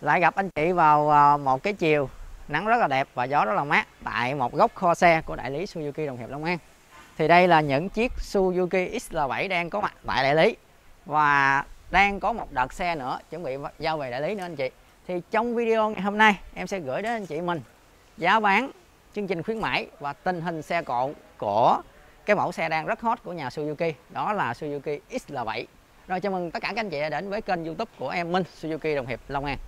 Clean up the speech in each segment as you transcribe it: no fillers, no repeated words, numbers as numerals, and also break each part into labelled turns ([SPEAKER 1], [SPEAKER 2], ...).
[SPEAKER 1] Lại gặp anh chị vào một cái chiều nắng rất là đẹp và gió rất là mát tại một góc kho xe của đại lý Suzuki Đồng Hiệp Long An. Thì đây là những chiếc Suzuki XL7 đang có mặt tại đại lý và đang có một đợt xe nữa chuẩn bị giao về đại lý nữa anh chị. Thì trong video ngày hôm nay em sẽ gửi đến anh chị mình giá bán, chương trình khuyến mãi và tình hình xe cộ của cái mẫu xe đang rất hot của nhà Suzuki, đó là Suzuki XL7. Rồi chào mừng tất cả các anh chị đã đến với kênh YouTube của em Minh Suzuki Đồng Hiệp Long An.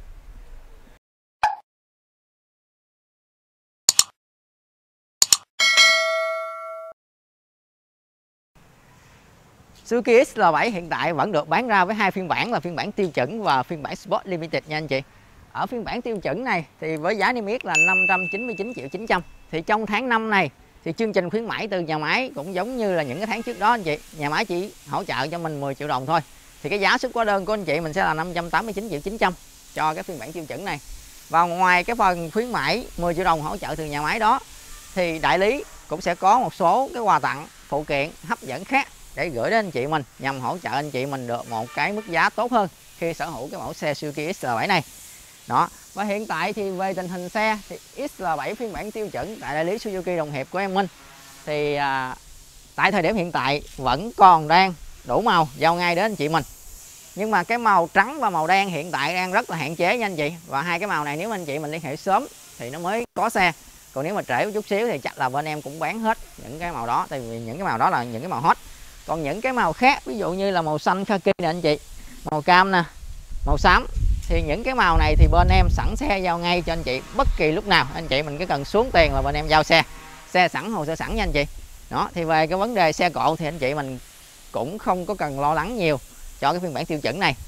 [SPEAKER 1] Suzuki XL7 hiện tại vẫn được bán ra với hai phiên bản là phiên bản tiêu chuẩn và phiên bản Sport Limited nha anh chị. Ở phiên bản tiêu chuẩn này thì với giá niêm yết là 599.900.000. Thì trong tháng 5 này thì chương trình khuyến mãi từ nhà máy cũng giống như là những cái tháng trước đó anh chị. Nhà máy chỉ hỗ trợ cho mình 10 triệu đồng thôi. Thì cái giá xuất hóa đơn của anh chị mình sẽ là 589.900.000 cho cái phiên bản tiêu chuẩn này. Và ngoài cái phần khuyến mãi 10 triệu đồng hỗ trợ từ nhà máy đó thì đại lý cũng sẽ có một số cái quà tặng phụ kiện hấp dẫn khác để gửi đến anh chị mình nhằm hỗ trợ anh chị mình được một cái mức giá tốt hơn khi sở hữu cái mẫu xe Suzuki XL7 này. Đó, và hiện tại thì về tình hình xe thì XL7 phiên bản tiêu chuẩn tại đại lý Suzuki Đồng Hiệp của em Minh thì tại thời điểm hiện tại vẫn còn đang đủ màu giao ngay đến anh chị mình. Nhưng mà cái màu trắng và màu đen hiện tại đang rất là hạn chế nha anh chị. Và hai cái màu này nếu anh chị mình liên hệ sớm thì nó mới có xe. Còn nếu mà trễ một chút xíu thì chắc là bên em cũng bán hết những cái màu đó, tại vì những cái màu đó là những cái màu hot. Còn những cái màu khác ví dụ như là màu xanh kaki nè anh chị, màu cam nè, màu xám, thì những cái màu này thì bên em sẵn xe giao ngay cho anh chị bất kỳ lúc nào anh chị mình cứ cần xuống tiền là bên em giao xe sẵn, hồ sơ sẵn nha anh chị. Đó, thì về cái vấn đề xe cộ thì anh chị mình cũng không có cần lo lắng nhiều cho cái phiên bản tiêu chuẩn này.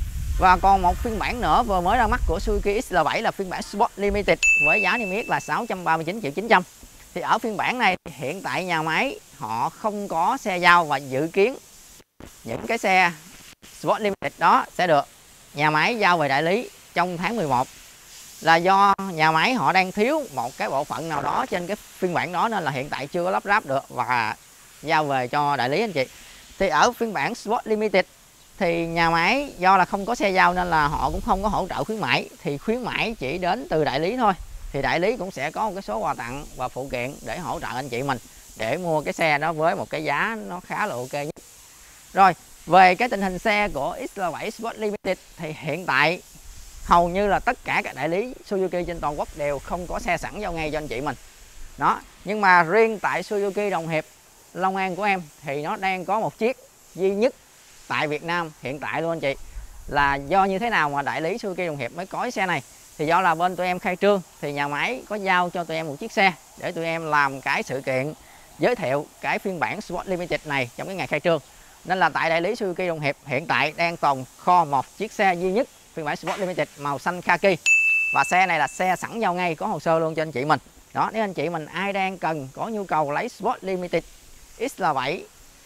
[SPEAKER 1] Và còn một phiên bản nữa vừa mới ra mắt của Suzuki XL7 là phiên bản Sport Limited với giá niêm yết là 639.900.000. Thì ở phiên bản này hiện tại nhà máy họ không có xe giao và dự kiến những cái xe Sport Limited đó sẽ được nhà máy giao về đại lý trong tháng 11. Là do nhà máy họ đang thiếu một cái bộ phận nào đó trên cái phiên bản đó nên là hiện tại chưa có lắp ráp được và giao về cho đại lý anh chị. Thì ở phiên bản Sport Limited thì nhà máy do là không có xe giao nên là họ cũng không có hỗ trợ khuyến mãi, thì khuyến mãi chỉ đến từ đại lý thôi. Thì đại lý cũng sẽ có một cái số quà tặng và phụ kiện để hỗ trợ anh chị mình để mua cái xe đó với một cái giá nó khá là ok nhất. Rồi, về cái tình hình xe của XL7 Sport Limited thì hiện tại hầu như là tất cả các đại lý Suzuki trên toàn quốc đều không có xe sẵn giao ngay cho anh chị mình. Đó, nhưng mà riêng tại Suzuki Đồng Hiệp Long An của em thì nó đang có một chiếc duy nhất tại Việt Nam hiện tại luôn anh chị. Là do như thế nào mà đại lý Suzuki Đồng Hiệp mới có cái xe này? Thì do là bên tụi em khai trương thì nhà máy có giao cho tụi em một chiếc xe để tụi em làm cái sự kiện giới thiệu cái phiên bản Sport Limited này trong cái ngày khai trương. Nên là tại đại lý Suzuki Đồng Hiệp hiện tại đang tồn kho một chiếc xe duy nhất phiên bản Sport Limited màu xanh kaki. Và xe này là xe sẵn giao ngay, có hồ sơ luôn cho anh chị mình. Đó, nếu anh chị mình ai đang cần có nhu cầu lấy Sport Limited XL7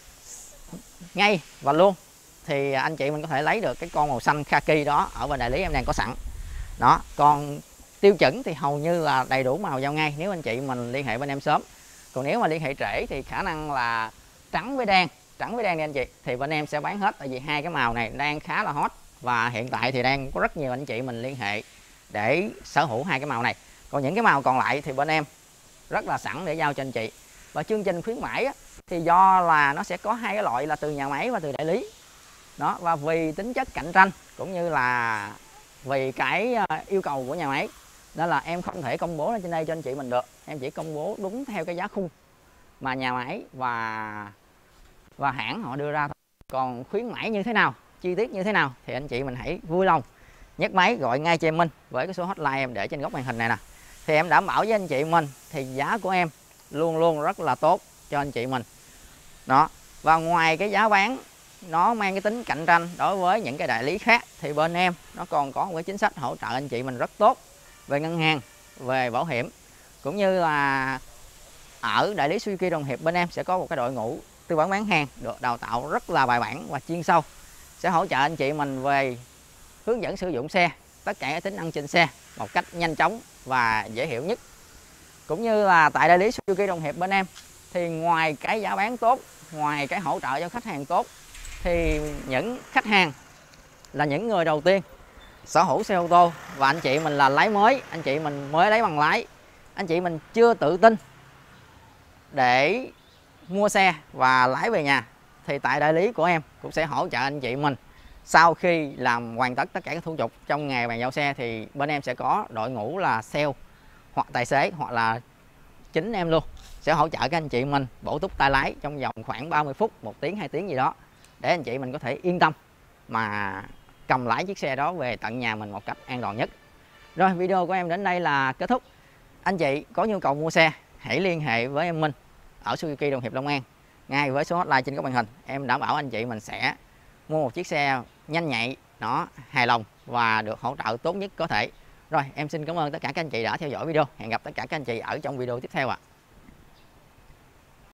[SPEAKER 1] ngay và luôn thì anh chị mình có thể lấy được cái con màu xanh kaki đó ở bên đại lý em đang có sẵn. Đó, còn tiêu chuẩn thì hầu như là đầy đủ màu giao ngay nếu anh chị mình liên hệ bên em sớm. Còn nếu mà liên hệ trễ thì khả năng là trắng với đen đi anh chị, thì bên em sẽ bán hết, tại vì hai cái màu này đang khá là hot và hiện tại thì đang có rất nhiều anh chị mình liên hệ để sở hữu hai cái màu này. Còn những cái màu còn lại thì bên em rất là sẵn để giao cho anh chị. Và chương trình khuyến mãi á, thì do là nó sẽ có hai cái loại là từ nhà máy và từ đại lý. Đó, và vì tính chất cạnh tranh cũng như là vì cái yêu cầu của nhà máy nên là em không thể công bố lên trên đây cho anh chị mình được. Em chỉ công bố đúng theo cái giá khung mà nhà máy và hãng họ đưa ra thôi. Còn khuyến mãi như thế nào, chi tiết như thế nào thì anh chị mình hãy vui lòng nhấc máy gọi ngay cho em Minh với cái số hotline em để trên góc màn hình này nè. Thì em đảm bảo với anh chị mình thì giá của em luôn luôn rất là tốt cho anh chị mình. Đó, và ngoài cái giá bán nó mang cái tính cạnh tranh đối với những cái đại lý khác thì bên em nó còn có một cái chính sách hỗ trợ anh chị mình rất tốt về ngân hàng, về bảo hiểm, cũng như là ở đại lý Suzuki Đồng Hiệp bên em sẽ có một cái đội ngũ tư vấn bán hàng được đào tạo rất là bài bản và chuyên sâu, sẽ hỗ trợ anh chị mình về hướng dẫn sử dụng xe, tất cả các tính năng trên xe một cách nhanh chóng và dễ hiểu nhất. Cũng như là tại đại lý Suzuki Đồng Hiệp bên em thì ngoài cái giá bán tốt, ngoài cái hỗ trợ cho khách hàng tốt thì những khách hàng là những người đầu tiên sở hữu xe ô tô và anh chị mình là lái mới, anh chị mình mới lấy bằng lái, anh chị mình chưa tự tin để mua xe và lái về nhà, thì tại đại lý của em cũng sẽ hỗ trợ anh chị mình. Sau khi làm hoàn tất tất cả các thủ tục trong ngày bàn giao xe thì bên em sẽ có đội ngũ là sale hoặc tài xế hoặc là chính em luôn sẽ hỗ trợ các anh chị mình bổ túc tay lái trong vòng khoảng 30 phút, 1 tiếng 2 tiếng gì đó, để anh chị mình có thể yên tâm mà cầm lái chiếc xe đó về tận nhà mình một cách an toàn nhất. Rồi, video của em đến đây là kết thúc. Anh chị có nhu cầu mua xe hãy liên hệ với em Minh ở Suzuki Đồng Hiệp Long An ngay với số hotline trên các màn hình. Em đảm bảo anh chị mình sẽ mua một chiếc xe nhanh nhạy, nó hài lòng và được hỗ trợ tốt nhất có thể. Rồi, em xin cảm ơn tất cả các anh chị đã theo dõi video. Hẹn gặp tất cả các anh chị ở trong video tiếp theo ạ.